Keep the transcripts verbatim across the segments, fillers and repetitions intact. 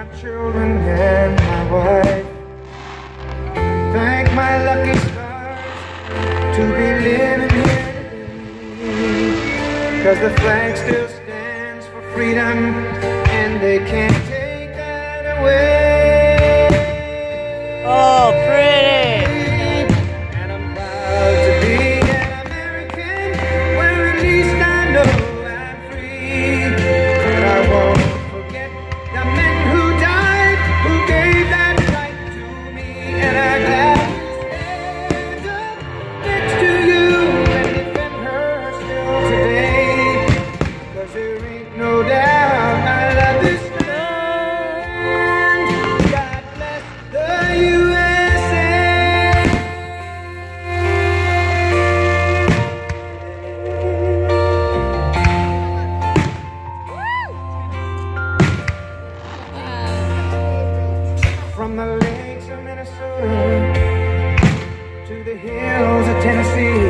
children and my wife. Thank my lucky stars to be living here today. Cause the flag still stands for freedom, and they can't take that away. Oh, pretty! And I'm proud to be an American, where at least I know I'm free. And I won't forget the men who died, who gave that right to me. And I gladly stand up next to you and defend her still today. Cause there ain't no doubt I love this land. God bless the U S A. From the lakes of Minnesota to the hills of Tennessee,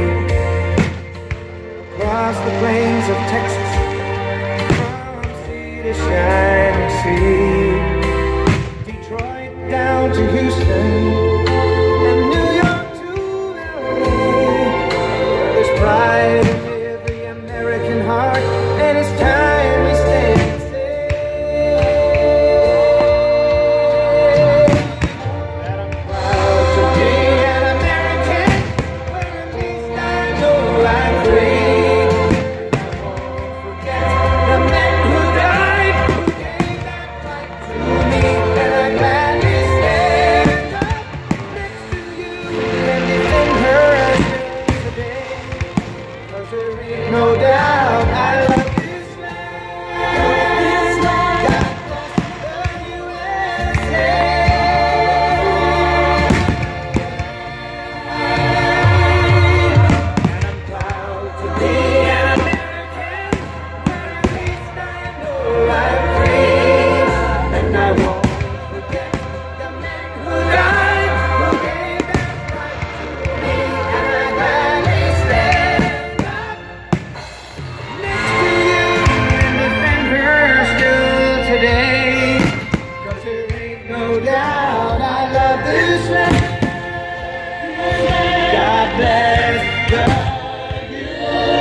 across the plains of Texas, from sea to shining sea, Detroit down to Houston, and New York to L A. There's pride in every American heart, and it's time we stand and say that I'm proud to be an American, where at least I know I'm free. And I won't forget the men who died, who gave that right to me. And I gladly stand up next to you and defend her still today. Cause there ain't no doubt I love this land. God bless the U S A. And I'm proud to be an American, where at least I know I'm free. And I won't forget the men who died, who gave that right to me. And I gladly stand up next to you and defend her still today. Cause there ain't no doubt I love this land. God bless the U S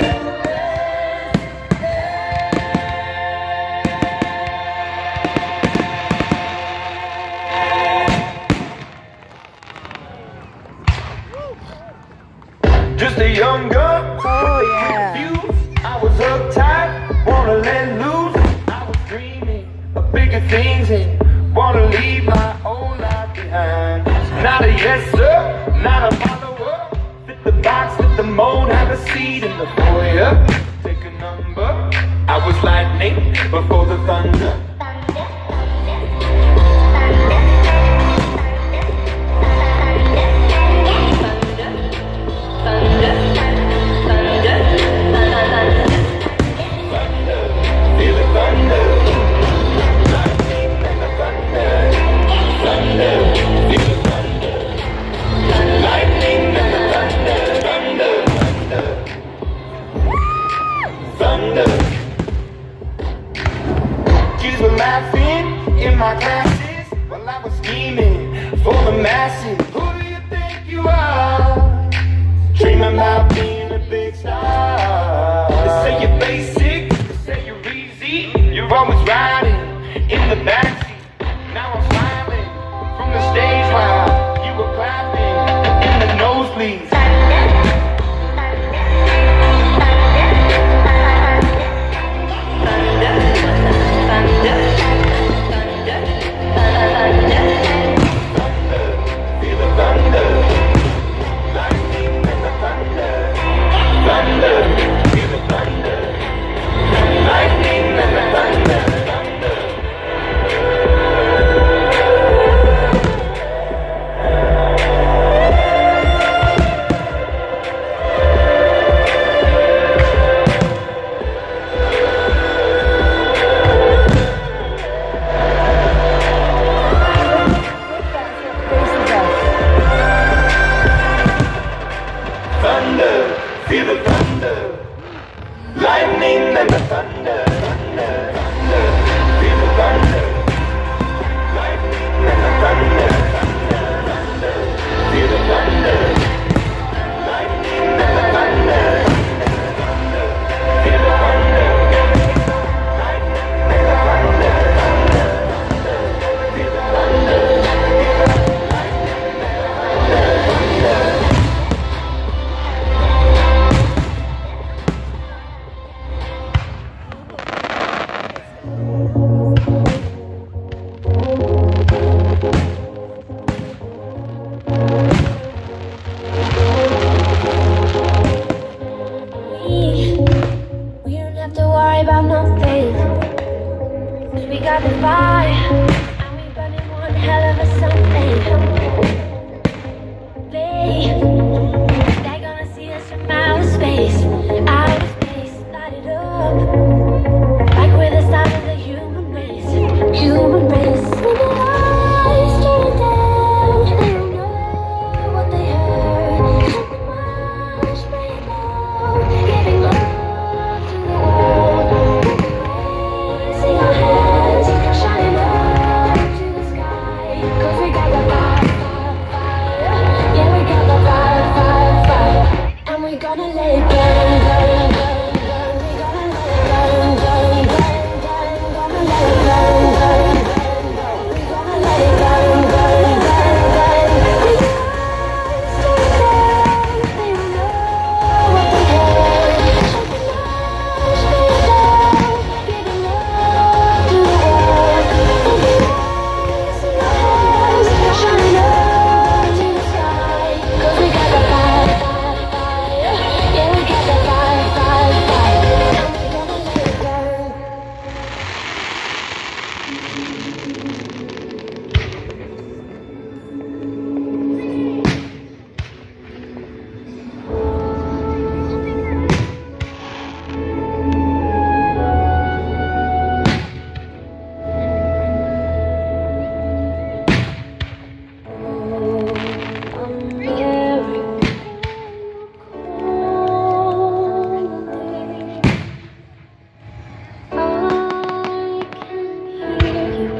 A. Just a young girl, Oh, yeah. confused. I was uptight, wanna let loose. I was dreaming of bigger things and wanna leave my old life behind. Not a yes sir, not a follower. Fit the box, fit the mold, have a seat in the foyer. Take a number. I was lightning before the thunder. Feel the thunder. Lightning and the thunder. Thunder. Feel the thunder. Lightning and the thunder. Thunder. Thunder. Thunder. Kids were laughing in my classes while I was scheming for the masses. Who do you think you are? Dreaming about being a big star. They say you're basic, they say you're easy. You're always riding in the backseat. Now I'm smiling from the stage while you were clapping in the nosebleeds. Feel the thunder. Lightning and the thunder. Thunder. Feel the thunder. Lightning and the thunder. Thunder. We got the fire, and we burning one hell of a something. They, they're gonna see us from outer space, outer space, light it up, like we're the start of the human race, human race. When the lights turn down, they don't know what they heard. Let the marshmallow glow, giving love to the world. See our hands shining up to the sky, 'cause we got the fire, fire, fire. Yeah, we got the fire, fire, fire. And we gonna let it burn, burn, burn, burn. We gonna let it burn, burn, burn, burn. Gonna let it burn, burn, burn, burn. We gonna let it burn, burn, burn, burn. We stay down, they don't know what they heard. Shut the lights, stay down, giving love to the world. And we see our hands shining up to the sky, 'cause we got the fire, fire, fire. Yeah, we got the fire, fire, fire. And we gonna let it burn. I can hear you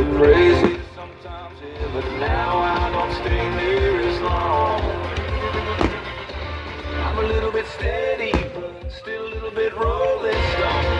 bit crazy sometimes, yeah, but now I don't stay near as long. I'm a little bit steady, but still a little bit rolling stone.